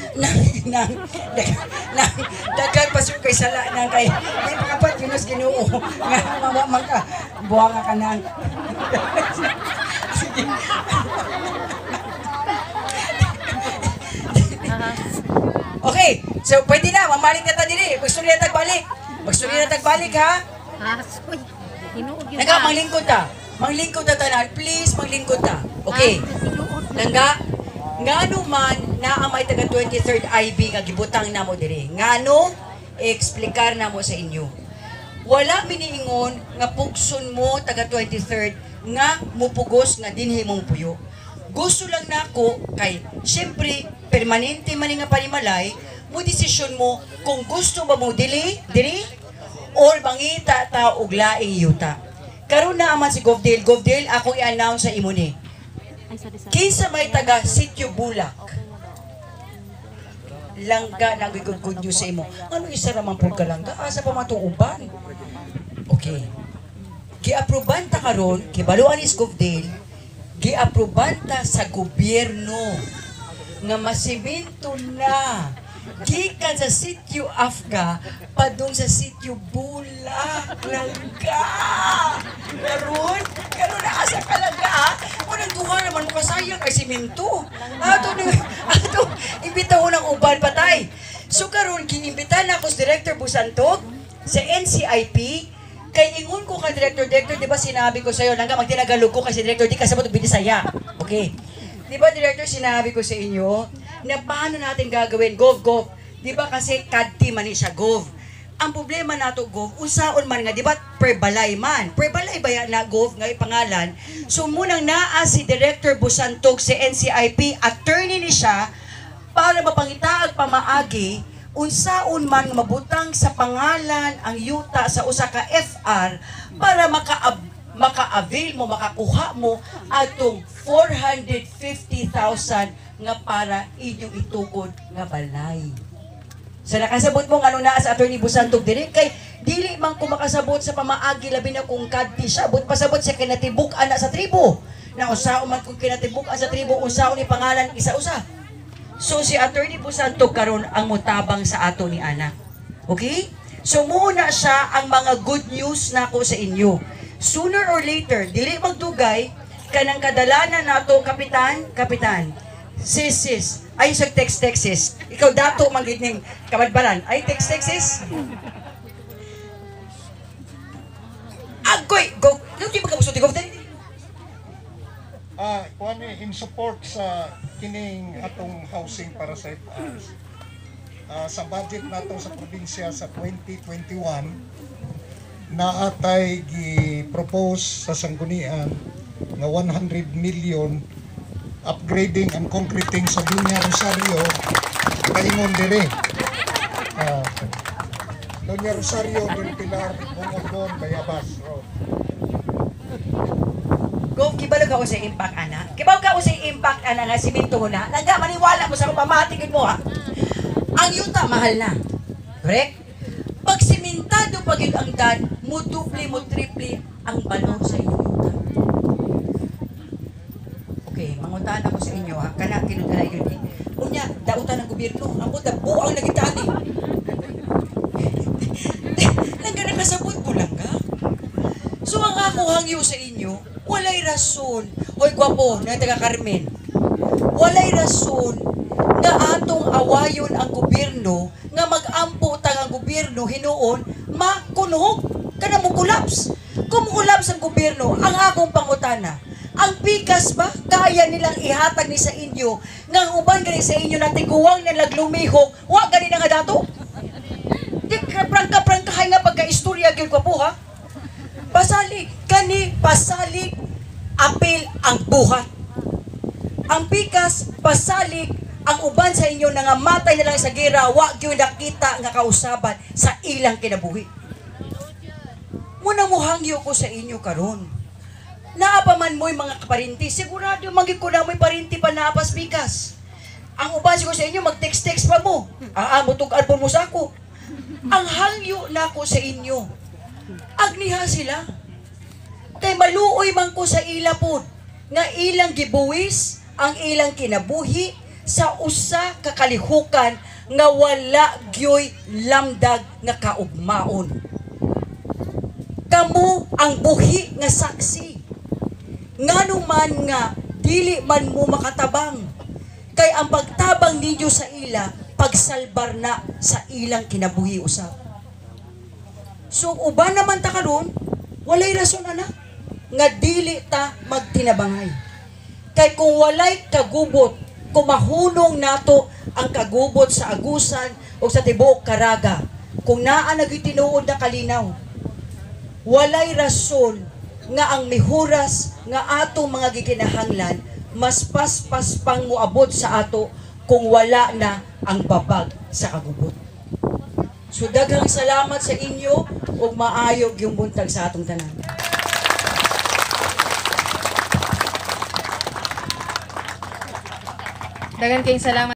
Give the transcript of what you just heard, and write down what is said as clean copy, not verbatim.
nang dagan pasyo kay sala nang kay may pakapat Dios Ginoo nga man ka buwang ka nang sige. Okay, so pwede na mamalik na ta diri gusto niya tagbalik ha. Langga manglingkod ta tanan please manglingkod ta okay. Langga ngano man naa may taga 23rd IB nga gibutang namo diri. Ngano i-explicar namo sa inyo. Wala miniingon nga pugson mo taga 23rd nga mupugos nga dinhi mong puyo. Gusto lang nako kay syempre permanente man nga panimalay mo desisyon mo kung gusto ba mo dili or mangita ta og laing yuta. Karon na man si Govdale ako i-announce sa imo ni. Kinsa may taga Sitio Bulak. Langga nang good news sa imo. Ano isa naman pud ka langga? Asa pa matuuban? Okay. Gi-aproban ta karon, kibaluan is Govdale, gi-aproban ta sa gobyerno nga masimento na gikan sa Sitio Afga padung sa Sitio Bulak. Langga. Karon na asa ka langga. Unang duha naman mo kasayang kay simento. Ato imbitahon ng uban patay. So karon ginimbitahan ako sa Director Busantog sa NCIP kay ingon ko ka Director, di ba sinabi ko sa iyo langga magtinagalog ko kasi Director di ka sabot Bisaya. Okay. Di ba Director sinabi ko sa inyo na paano natin gagawin gov. Di ba kasi kadti man ni siya gov. Ang problema nato gov unsaon man nga di ba per balay ba na gov nga pangalan. So munang naa si Director Busantog sa NCIP attorney ni siya para mapangitaag pamaagi unsaon man mabutang sa pangalan ang yuta sa usa ka FR para maka-avail mo makakuha mo atong 450,000 nga para inyong itukod nga balay. So nakasabot mo nga nung naa sa Attorney Busantog diri kay dili man ko makasabot sa pamaagi labi na kung kadti siya but pasabot siya kinatibuk ana sa tribo. Na unsaon man kung kinatibuk sa tribo unsaon ni pangalan isa-usa. So si Attorney Busantog karon ang mutabang sa ato ni anak. Okay? So muna siya ang mga good news nako sa inyo. Sooner or later dili magdugay kanang kadalanan nato kapitan. Sis. Ay, sa text. Ikaw dato manggid ning kamadbaran. Ay, text. Agoy! Go! Ano di ba kamusto? Go! Kuan in support sa kining atong housing para sa FRs. Sa budget nato sa probinsya sa 2021, naatay gi-propose sa sanggunian nga 100 million upgrading and concreting sa Doña Rosario kaingon dire. Doña Rosario del Pilar, Bongobon, Bayabas Road. Gov, kibalo ka sa impact, ana? Kibaw ka sa impact, ana, nga siminto na? Nagka, maniwala mo sa pamatigin mo, ha? Ang yuta, mahal na. Correct? Pag simintado pag yun ang dan, mo duple, mo triple ang balon sa inyong yuta. Okay, manguntahan ako sa inyo, ha? Kana, kinuntalay yun, eh. Unya, dautan ng gobyerno. Ang puta, buang nagitaan, eh. Langga nakasabot po lang, ha? So, ang ako hangyo sa inyo, walay rason. Hoy, gwapo, na taga Carmen. Walay rason nga atong awayon ang gobyerno nga mag-ampo tang ang gobyerno hinuon makunuhog kana mo collapse. Kung collapse ang gobyerno, ang akong pangutana, ang pikas ba kaya nilang ihatag ni sa inyo nga ang uban gani sa inyo na tiguwang na laglumihok wa gani na nga dato? Di prangka-prangkahay nga pagka-istorya gyud ko po ha. Pasalig apil ang buhat. Ang pikas pasalig ang uban sa inyo na nga matay na lang sa gira wa gyud nakita nga kausaban sa ilang kinabuhi. Muna mo hangyo ko sa inyo karon. Naa pa man mo'y mga kaparinti, sigurado manggid ko na mo'y parinti pa naapas pikas. Ang uban siguro sa inyo mag-text pa mo. Amo tug album mo sa ako. Ang hangyo na ko sa inyo. Agniha sila. Kay maluoy man ko sa ila po nga ilang gibuwis ang ilang kinabuhi sa usa ka kalihukan nga wala gyoy lamdag nga kaugmaon. Kamo ang buhi nga saksi. Ngano man nga dili man mo makatabang, kay ang pagtabang ninyo sa ila pagsalbar na sa ilang kinabuhi usab. So uban naman ta karon, walay rason ana nga dili ta magtinabangay. Kay kung walay kagubot, kumahunong nato ang kagubot sa agusan o sa tibuok Caraga, kung naa nagyoy tinuod na kalinaw, walay rason nga ang mihuras nga atong mga gikinahanglan mas paspas pang moabot sa ato kung wala na ang babag sa kagubot. So daghang salamat sa inyo ug maayog yung buntag sa atong tanan. Dagan kayong salamat.